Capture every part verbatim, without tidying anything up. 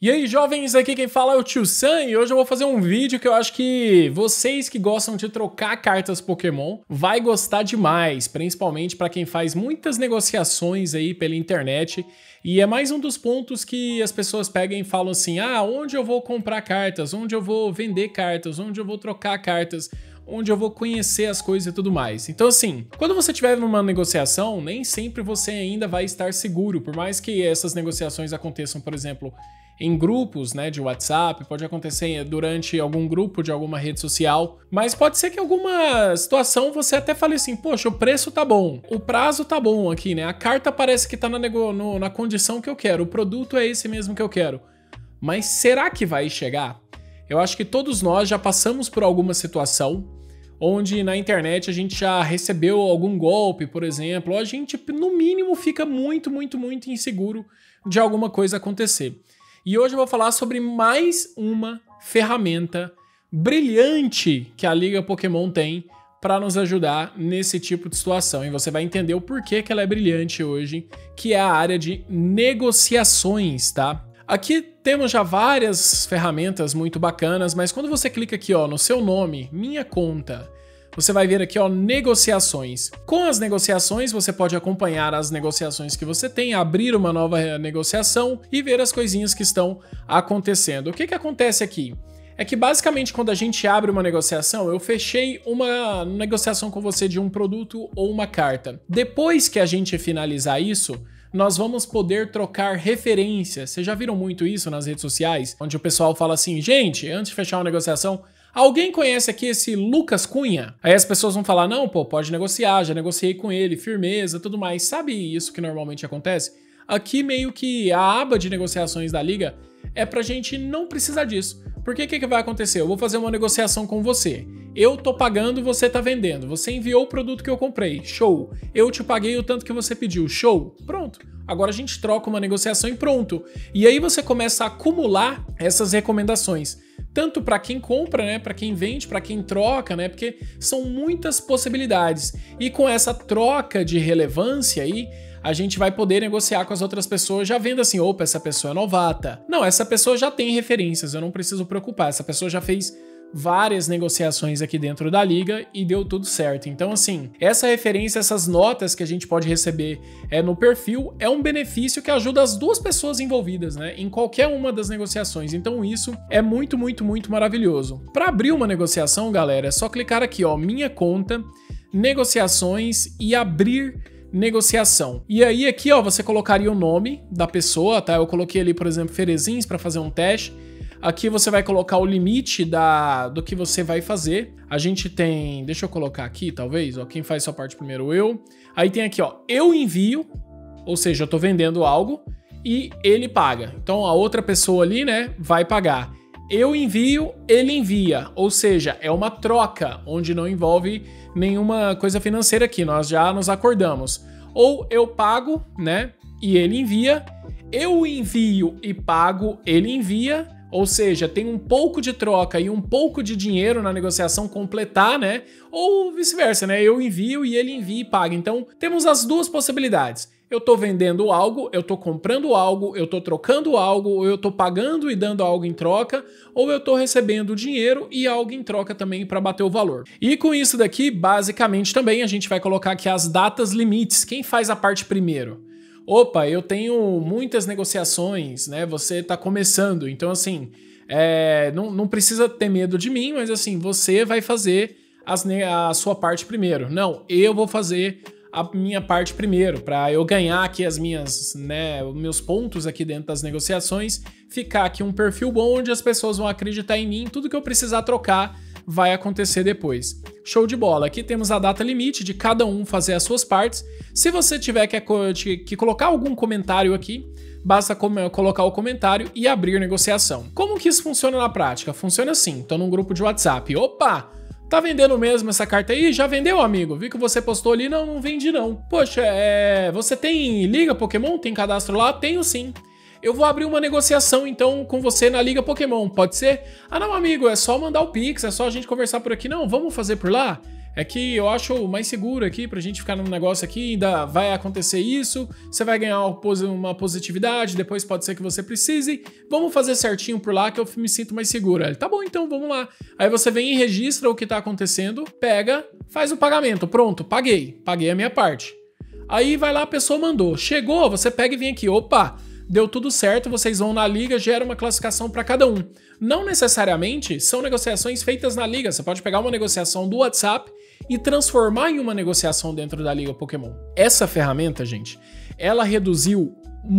E aí, jovens, aqui quem fala é o Tio Sam e hoje eu vou fazer um vídeo que eu acho que vocês que gostam de trocar cartas Pokémon vai gostar demais, principalmente para quem faz muitas negociações aí pela internet. E é mais um dos pontos que as pessoas pegam e falam assim, ah, onde eu vou comprar cartas, onde eu vou vender cartas, onde eu vou trocar cartas, onde eu vou conhecer as coisas e tudo mais. Então assim, quando você estiver numa negociação, nem sempre você ainda vai estar seguro, por mais que essas negociações aconteçam, por exemplo, em grupos, né, de WhatsApp, pode acontecer durante algum grupo de alguma rede social, mas pode ser que alguma situação você até fale assim, poxa, o preço tá bom, o prazo tá bom aqui, né, a carta parece que tá na, nego no, na condição que eu quero, o produto é esse mesmo que eu quero, mas será que vai chegar? Eu acho que todos nós já passamos por alguma situação onde na internet a gente já recebeu algum golpe, por exemplo, ou a gente no mínimo fica muito, muito, muito inseguro de alguma coisa acontecer. E hoje eu vou falar sobre mais uma ferramenta brilhante que a Liga Pokémon tem para nos ajudar nesse tipo de situação. E você vai entender o porquê que ela é brilhante hoje, que é a área de negociações, tá? Aqui temos já várias ferramentas muito bacanas, mas quando você clica aqui ó, no seu nome, minha conta, você vai ver aqui ó, negociações. Com as negociações, você pode acompanhar as negociações que você tem, abrir uma nova negociação e ver as coisinhas que estão acontecendo. O que que acontece aqui? É que basicamente quando a gente abre uma negociação, eu fechei uma negociação com você de um produto ou uma carta. Depois que a gente finalizar isso, nós vamos poder trocar referências. Vocês já viram muito isso nas redes sociais? Onde o pessoal fala assim, gente, antes de fechar uma negociação, alguém conhece aqui esse Lucas Cunha? Aí as pessoas vão falar, não, pô, pode negociar, já negociei com ele, firmeza, tudo mais. Sabe isso que normalmente acontece? Aqui meio que a aba de negociações da Liga é pra gente não precisar disso. Porque o que, que vai acontecer? Eu vou fazer uma negociação com você. Eu tô pagando, você tá vendendo. Você enviou o produto que eu comprei. Show. Eu te paguei o tanto que você pediu. Show. Pronto. Agora a gente troca uma negociação e pronto. E aí você começa a acumular essas recomendações. Tanto para quem compra, né, para quem vende, para quem troca, né, porque são muitas possibilidades. E com essa troca de relevância aí, a gente vai poder negociar com as outras pessoas já vendo assim, opa, essa pessoa é novata. Não, essa pessoa já tem referências, eu não preciso preocupar, essa pessoa já fez várias negociações aqui dentro da liga e deu tudo certo. Então assim, essa referência, essas notas que a gente pode receber é, no perfil, é um benefício que ajuda as duas pessoas envolvidas, né, em qualquer uma das negociações. Então isso é muito, muito, muito maravilhoso. Para abrir uma negociação, galera, é só clicar aqui, ó, minha conta, negociações e abrir negociação. E aí aqui, ó, você colocaria o nome da pessoa, tá? Eu coloquei ali, por exemplo, Ferezins para fazer um teste. Aqui você vai colocar o limite da, do que você vai fazer. A gente tem... Deixa eu colocar aqui, talvez. Ó, quem faz sua parte primeiro? Eu. Aí tem aqui, ó, eu envio, ou seja, eu tô vendendo algo e ele paga. Então a outra pessoa ali, né, vai pagar. Eu envio, ele envia. Ou seja, é uma troca, onde não envolve nenhuma coisa financeira aqui. Nós já nos acordamos. Ou eu pago, né, e ele envia. Eu envio e pago, ele envia. Ou seja, tem um pouco de troca e um pouco de dinheiro na negociação completar, né? Ou vice-versa, né? Eu envio e ele envia e paga. Então, temos as duas possibilidades. Eu tô vendendo algo, eu tô comprando algo, eu tô trocando algo, ou eu tô pagando e dando algo em troca, ou eu tô recebendo dinheiro e algo em troca também para bater o valor. E com isso daqui, basicamente também a gente vai colocar aqui as datas limites. Quem faz a parte primeiro? Opa, eu tenho muitas negociações, né? Você tá começando, então assim, é, não, não precisa ter medo de mim, mas assim, você vai fazer as, a sua parte primeiro. Não, eu vou fazer a minha parte primeiro, para eu ganhar aqui as minhas, né, os meus pontos aqui dentro das negociações, ficar aqui um perfil bom onde as pessoas vão acreditar em mim, tudo que eu precisar trocar vai acontecer depois. Show de bola. Aqui temos a data limite de cada um fazer as suas partes. Se você tiver que, que colocar algum comentário aqui, basta colocar o comentário e abrir negociação. Como que isso funciona na prática? Funciona assim, tô num grupo de WhatsApp. Opa! Tá vendendo mesmo essa carta aí? Já vendeu, amigo? Vi que você postou ali. Não, não vendi não. Poxa, é... você tem Liga Pokémon? Tem cadastro lá? Tenho sim. Eu vou abrir uma negociação, então, com você na Liga Pokémon, pode ser? Ah, não, amigo, é só mandar o Pix, é só a gente conversar por aqui. Não, vamos fazer por lá? é que eu acho mais seguro aqui pra gente ficar num negócio aqui, ainda vai acontecer isso, você vai ganhar uma positividade, depois pode ser que você precise, vamos fazer certinho por lá que eu me sinto mais seguro. Ele, tá bom, então vamos lá. Aí você vem e registra o que tá acontecendo, pega, faz o pagamento, pronto, paguei, paguei a minha parte. Aí vai lá, a pessoa mandou, chegou, você pega e vem aqui, opa, deu tudo certo, vocês vão na liga, gera uma classificação para cada um. Não necessariamente são negociações feitas na liga, você pode pegar uma negociação do WhatsApp e transformar em uma negociação dentro da Liga Pokémon. Essa ferramenta, gente, ela reduziu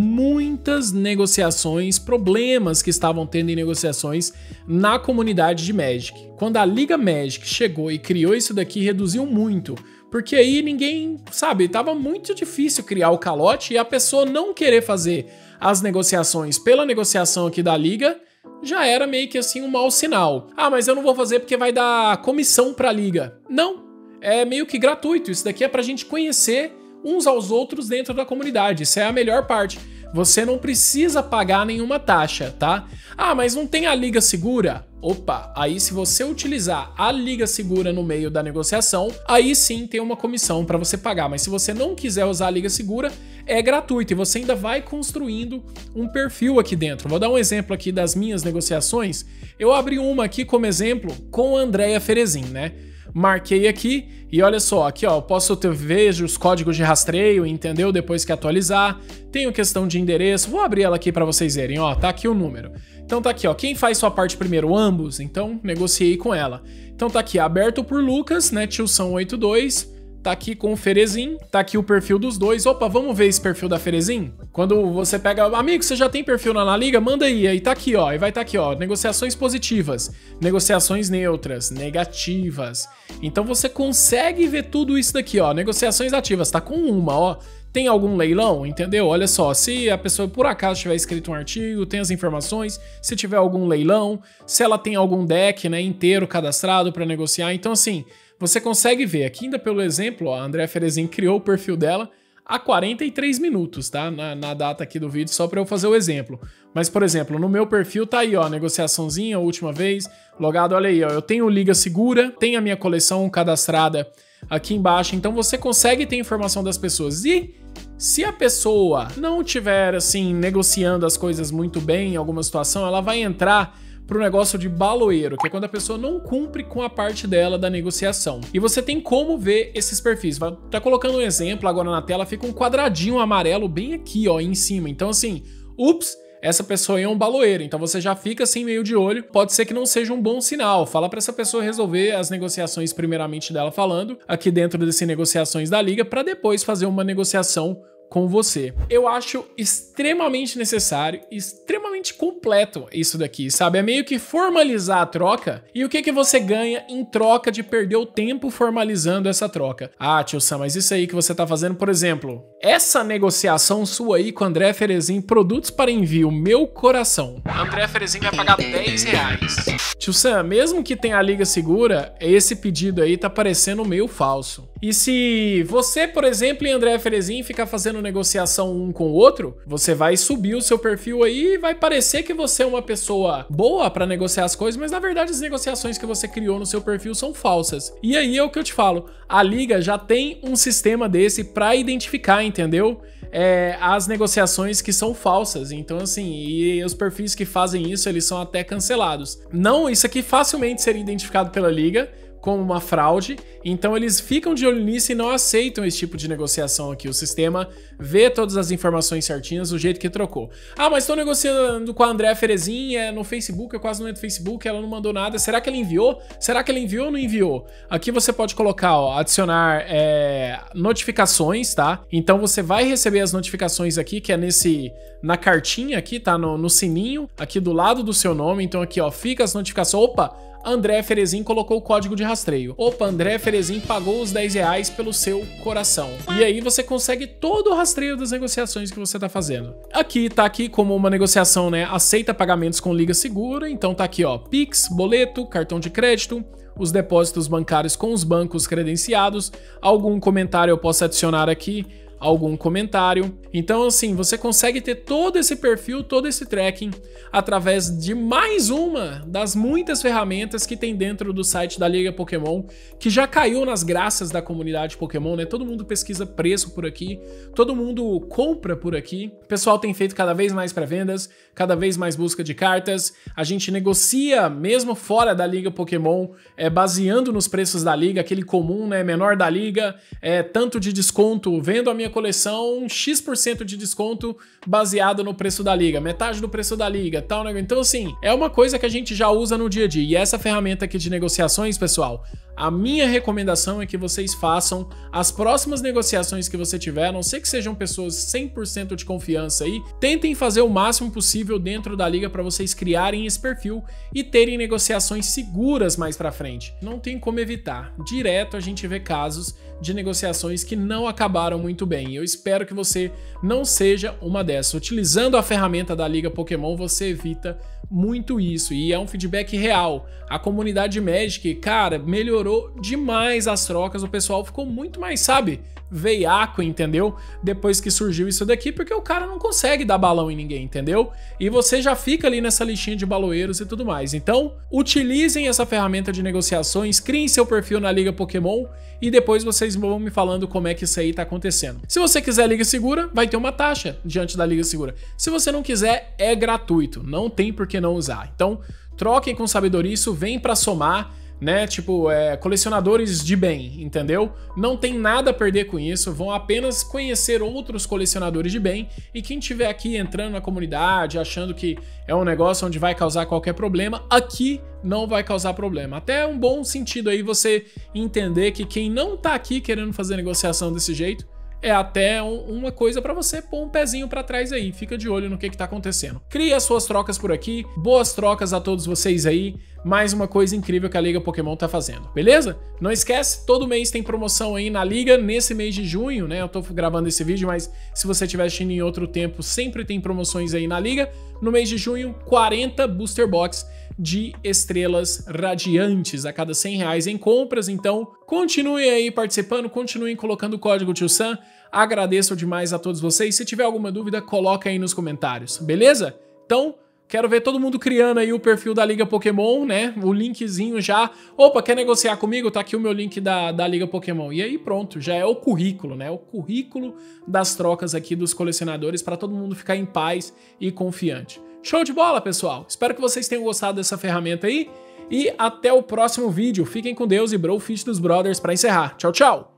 muitas negociações, problemas que estavam tendo em negociações na comunidade de Magic. Quando a Liga Magic chegou e criou isso daqui, reduziu muito, porque aí ninguém, sabe, tava muito difícil criar o calote e a pessoa não querer fazer as negociações pela negociação aqui da Liga já era meio que assim um mau sinal. Ah, mas eu não vou fazer porque vai dar comissão pra Liga. Não, é meio que gratuito, isso daqui é pra gente conhecer uns aos outros dentro da comunidade, isso é a melhor parte. Você não precisa pagar nenhuma taxa, tá? Ah, mas não tem a Liga Segura? Opa, aí se você utilizar a Liga Segura no meio da negociação, aí sim tem uma comissão para você pagar, mas se você não quiser usar a Liga Segura, é gratuito e você ainda vai construindo um perfil aqui dentro. Vou dar um exemplo aqui das minhas negociações. Eu abri uma aqui como exemplo com a Andrea Ferezin, né? Marquei aqui e olha só, aqui ó, eu posso ter, vejo os códigos de rastreio, entendeu? Depois que atualizar, tenho questão de endereço, vou abrir ela aqui para vocês verem, ó, tá aqui o número. Então tá aqui ó, quem faz sua parte primeiro? Ambos, então negociei com ela. Então tá aqui, aberto por Lucas, né, Tilson oitenta e dois, tá aqui com o Ferezin, tá aqui o perfil dos dois. Opa, vamos ver esse perfil da Ferezin? Quando você pega, amigo, você já tem perfil na, na liga? Manda aí, aí tá aqui ó, e vai tá aqui ó, negociações positivas, negociações neutras, negativas. Então você consegue ver tudo isso daqui ó, negociações ativas, tá com uma ó. Tem algum leilão, entendeu? Olha só, se a pessoa por acaso tiver escrito um artigo, tem as informações, se tiver algum leilão, se ela tem algum deck, né, inteiro cadastrado para negociar. Então assim, você consegue ver, aqui ainda pelo exemplo, ó, a Andrea Ferezin criou o perfil dela há quarenta e três minutos, tá? Na, na data aqui do vídeo, só para eu fazer o exemplo. Mas, por exemplo, no meu perfil tá aí, ó, negociaçãozinha, última vez, logado, olha aí, ó, eu tenho Liga Segura, tenho a minha coleção cadastrada aqui embaixo, então você consegue ter informação das pessoas. E se a pessoa não tiver, assim, negociando as coisas muito bem em alguma situação, ela vai entrar pro negócio de baloeiro, que é quando a pessoa não cumpre com a parte dela da negociação. E você tem como ver esses perfis. Tá colocando um exemplo agora na tela, fica um quadradinho amarelo bem aqui, ó, em cima. Então, assim, ups, essa pessoa é um baloeiro, então você já fica assim meio de olho, pode ser que não seja um bom sinal. Fala pra essa pessoa resolver as negociações primeiramente dela falando, aqui dentro dessas negociações da liga, pra depois fazer uma negociação com você. Eu acho extremamente necessário, extremamente completo isso daqui, sabe? É meio que formalizar a troca. E o que que você ganha em troca de perder o tempo formalizando essa troca? Ah, tio Sam, mas isso aí que você tá fazendo, por exemplo, essa negociação sua aí com o André Ferezin, produtos para envio, meu coração. André Ferezin vai pagar dez reais. Tio Sam, mesmo que tenha a liga segura, esse pedido aí tá parecendo meio falso. E se você, por exemplo, e André Ferezin ficar fazendo negociação um com o outro, você vai subir o seu perfil aí e vai parecer que você é uma pessoa boa para negociar as coisas, mas na verdade as negociações que você criou no seu perfil são falsas. E aí é o que eu te falo, a liga já tem um sistema desse para identificar, entendeu? É, as negociações que são falsas, então assim, e os perfis que fazem isso, eles são até cancelados. Não, isso aqui facilmente seria identificado pela liga como uma fraude, então eles ficam de olho nisso e não aceitam esse tipo de negociação aqui. O sistema vê todas as informações certinhas do jeito que trocou. Ah, mas estou negociando com a Andrea Ferezin é, no Facebook, eu quase não entro no Facebook, ela não mandou nada. Será que ela enviou? Será que ela enviou ou não enviou? Aqui você pode colocar, ó, adicionar é, notificações, tá? Então você vai receber as notificações aqui, que é nesse, na cartinha aqui, tá? No, no sininho, aqui do lado do seu nome. Então aqui, ó, fica as notificações. Opa! André Ferezin colocou o código de rastreio. Opa, André Ferezin pagou os dez reais pelo seu coração. E aí você consegue todo o rastreio das negociações que você tá fazendo. Aqui, tá aqui como uma negociação, né? Aceita pagamentos com liga segura. Então tá aqui, ó, Pix, boleto, cartão de crédito, os depósitos bancários com os bancos credenciados. Algum comentário eu posso adicionar aqui. algum comentário. Então, assim, você consegue ter todo esse perfil, todo esse tracking através de mais uma das muitas ferramentas que tem dentro do site da Liga Pokémon, que já caiu nas graças da comunidade Pokémon, né? Todo mundo pesquisa preço por aqui, todo mundo compra por aqui. O pessoal tem feito cada vez mais pré-vendas, cada vez mais busca de cartas. A gente negocia mesmo fora da Liga Pokémon, é, baseando nos preços da Liga, aquele comum, né? Menor da Liga, é, tanto de desconto, vendo a minha coleção, X por cento de desconto baseado no preço da Liga, metade do preço da Liga, tal, né? Então, assim, é uma coisa que a gente já usa no dia a dia. E essa ferramenta aqui de negociações, pessoal, a minha recomendação é que vocês façam as próximas negociações que você tiver, a não ser que sejam pessoas cem por cento de confiança aí, tentem fazer o máximo possível dentro da Liga para vocês criarem esse perfil e terem negociações seguras mais para frente. Não tem como evitar. Direto a gente vê casos de negociações que não acabaram muito bem. Eu espero que você não seja uma dessas. Utilizando a ferramenta da Liga Pokémon, você evita muito isso, e é um feedback real. A comunidade Magic, cara, melhorou demais as trocas, o pessoal ficou muito mais, sabe, veiaco, entendeu? Depois que surgiu isso daqui, porque o cara não consegue dar balão em ninguém, entendeu? E você já fica ali nessa listinha de baloeiros e tudo mais. Então, utilizem essa ferramenta de negociações, criem seu perfil na Liga Pokémon e depois vocês vão me falando como é que isso aí tá acontecendo. Se você quiser Liga Segura, vai ter uma taxa diante da Liga Segura. Se você não quiser, é gratuito, não tem por que não usar. Então, troquem com sabedoria, isso vem pra somar, né? Tipo, é, colecionadores de bem, entendeu? Não tem nada a perder com isso, vão apenas conhecer outros colecionadores de bem, e quem tiver aqui entrando na comunidade, achando que é um negócio onde vai causar qualquer problema, aqui não vai causar problema. Até é um bom sentido aí você entender que quem não tá aqui querendo fazer negociação desse jeito, é até um, uma coisa para você pôr um pezinho para trás aí, fica de olho no que que tá acontecendo. Crie as suas trocas por aqui, boas trocas a todos vocês aí, mais uma coisa incrível que a Liga Pokémon tá fazendo, beleza? Não esquece, todo mês tem promoção aí na Liga, nesse mês de junho, né, eu tô gravando esse vídeo, mas se você estiver assistindo em outro tempo, sempre tem promoções aí na Liga. No mês de junho, quarenta Booster Box de estrelas radiantes a cada cem reais em compras, então continuem aí participando, continuem colocando o código Tio Sam, agradeço demais a todos vocês. Se tiver alguma dúvida, coloca aí nos comentários, beleza? Então, quero ver todo mundo criando aí o perfil da Liga Pokémon, né? O linkzinho já. Opa, quer negociar comigo? Tá aqui o meu link da, da Liga Pokémon. E aí pronto, já é o currículo, né? O currículo das trocas aqui dos colecionadores para todo mundo ficar em paz e confiante. Show de bola, pessoal! Espero que vocês tenham gostado dessa ferramenta aí. E até o próximo vídeo. Fiquem com Deus e Brofist dos Brothers para encerrar. Tchau, tchau!